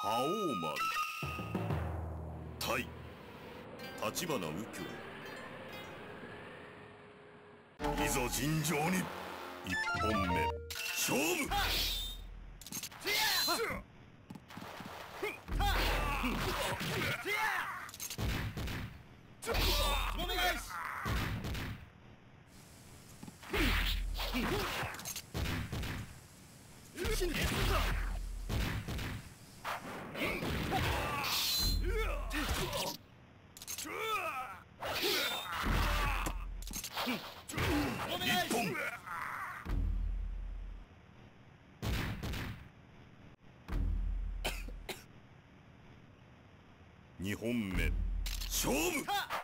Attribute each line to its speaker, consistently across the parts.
Speaker 1: 覇王丸対立花右京。いざ尋常に一本目勝負。
Speaker 2: お願いし
Speaker 1: 一本。二本目勝負。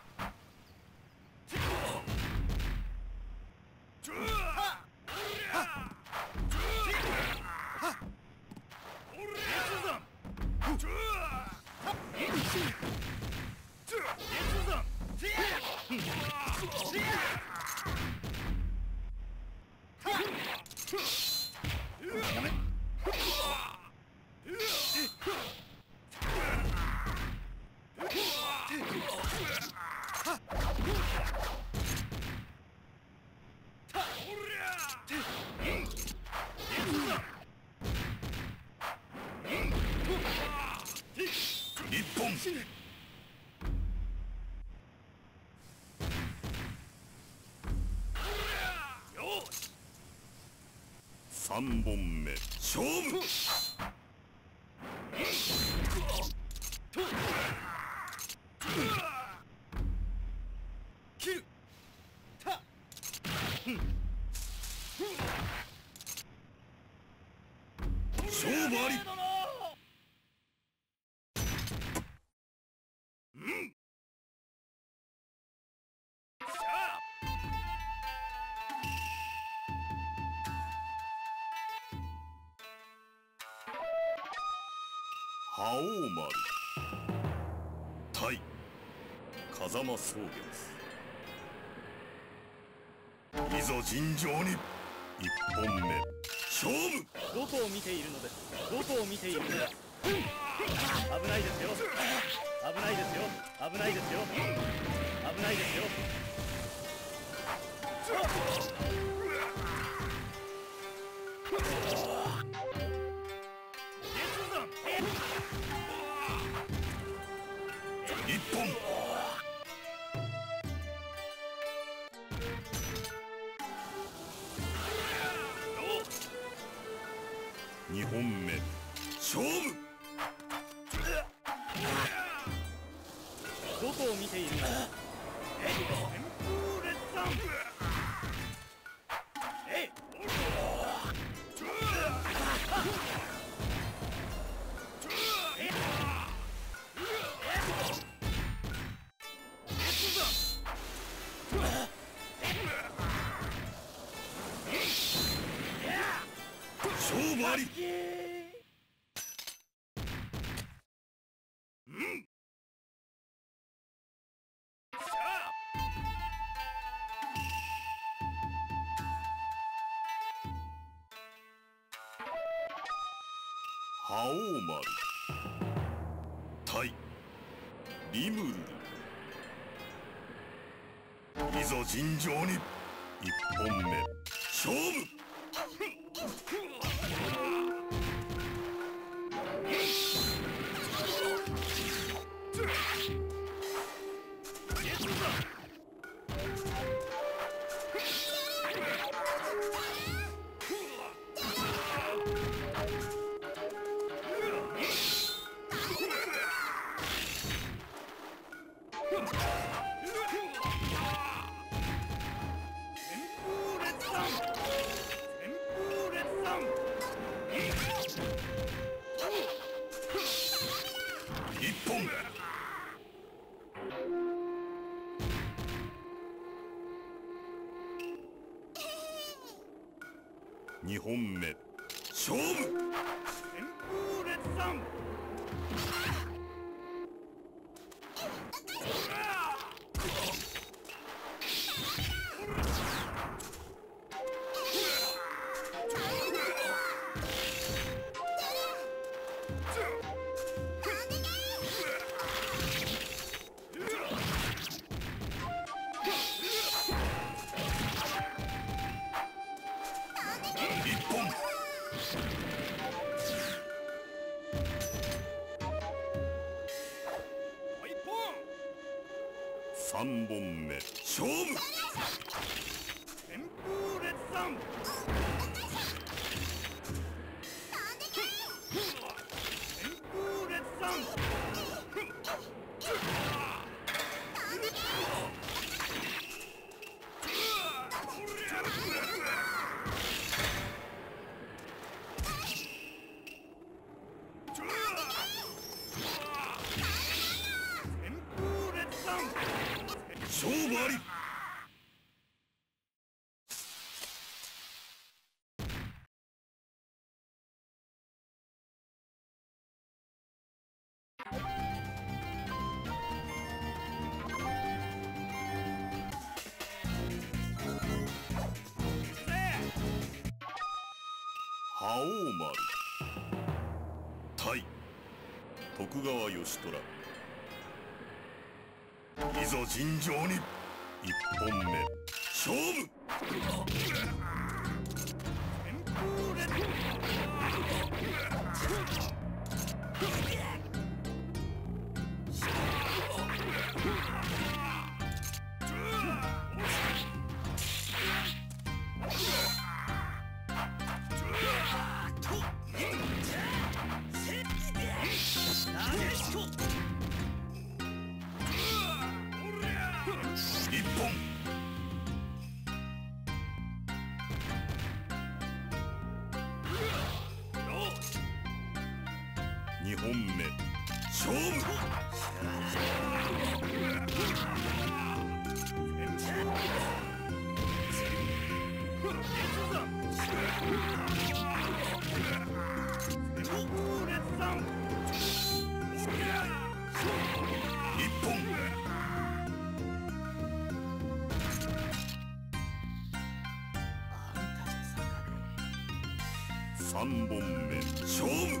Speaker 1: 一本。三本目勝負。
Speaker 2: 切るた
Speaker 1: 勝負あり。覇王丸対風間草月。いざ尋常に一本目勝負。
Speaker 2: どこを見ているのです。どこを見ているのです。危ないですよ。危ないですよ。危ないですよ。危ないですよ。
Speaker 1: 一本。二本目勝負。
Speaker 2: どこを見ているのです。
Speaker 1: 勝負あり。覇王丸対リムルル。いざ尋常に一本目勝負。一本。二本目勝負。 3本目勝負。
Speaker 2: 旋風列山。旋風列山。
Speaker 1: 勝負あり。覇王丸対徳川義虎。いざ尋常に1本目勝負。一本。2本目勝負。一本。3本目勝負。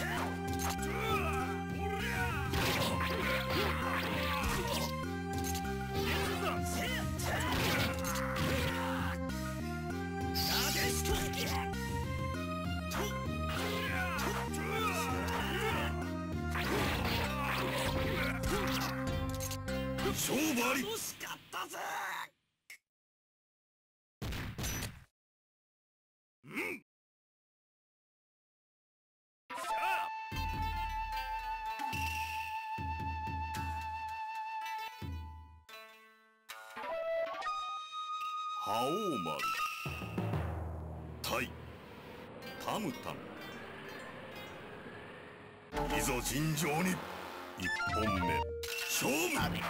Speaker 1: 勝負あり。惜しかったぜ。覇王丸対タムタム。いざ尋常に1本目勝負。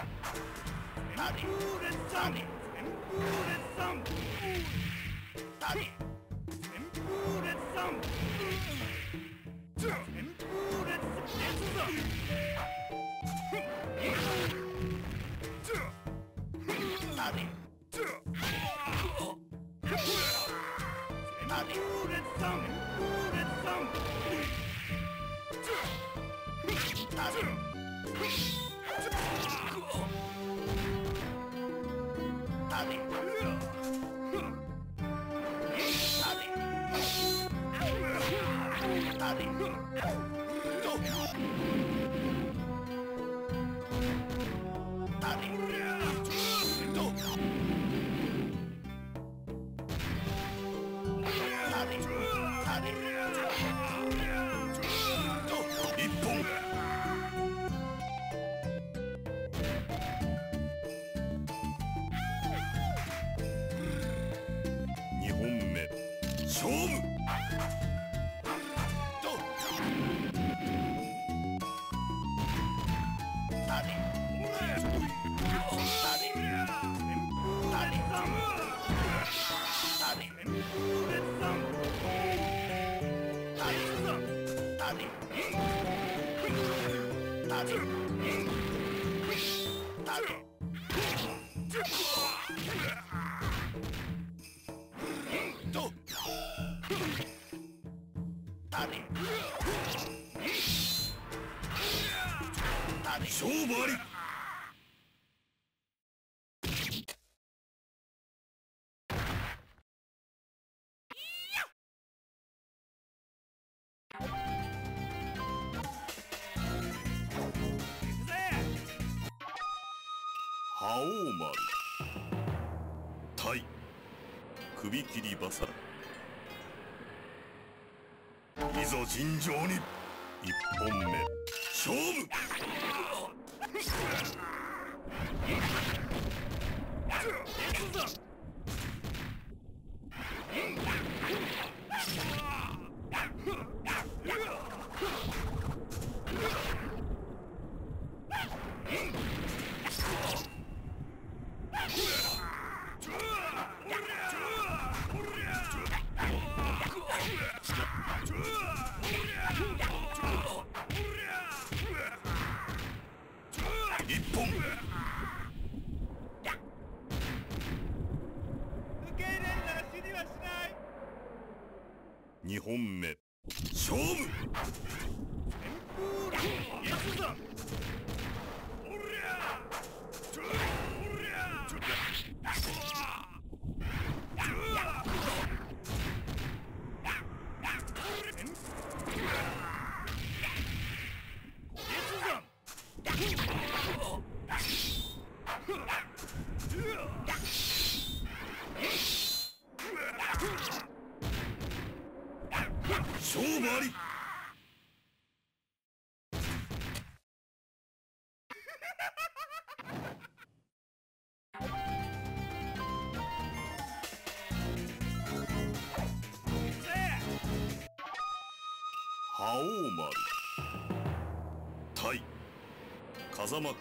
Speaker 1: 一本。2本目勝負。勝負あり。 覇王丸対首切りバサラ、いざ尋常に一本目勝負。一本
Speaker 2: 受け入れるなら死にはしない。
Speaker 1: 二本目勝負。
Speaker 2: 行くぞ。
Speaker 1: 勝負あり。覇王丸対風間和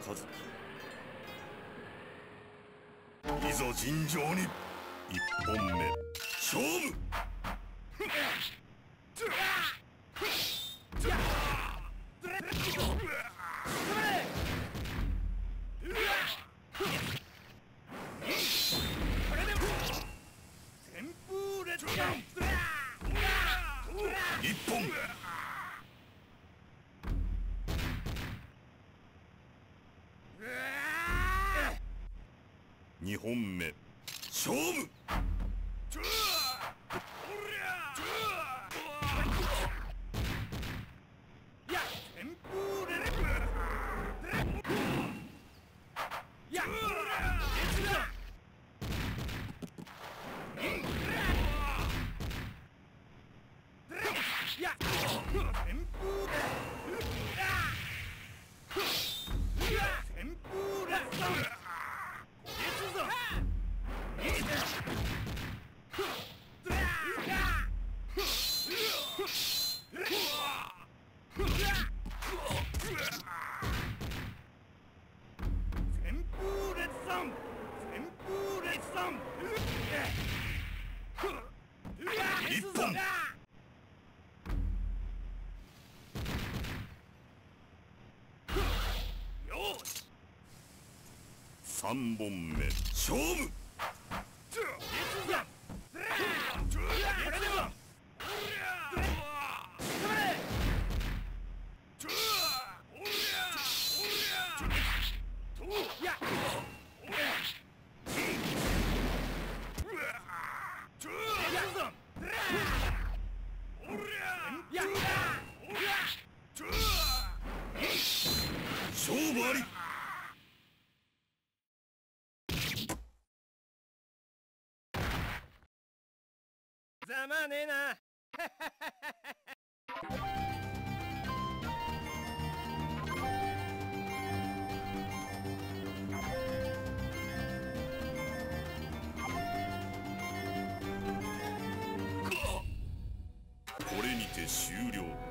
Speaker 1: 樹、いざ尋常に一本目勝負。一本二本目勝負。一本三本目勝負。勝負あり。
Speaker 2: ざまあねえな。
Speaker 1: これにて終了。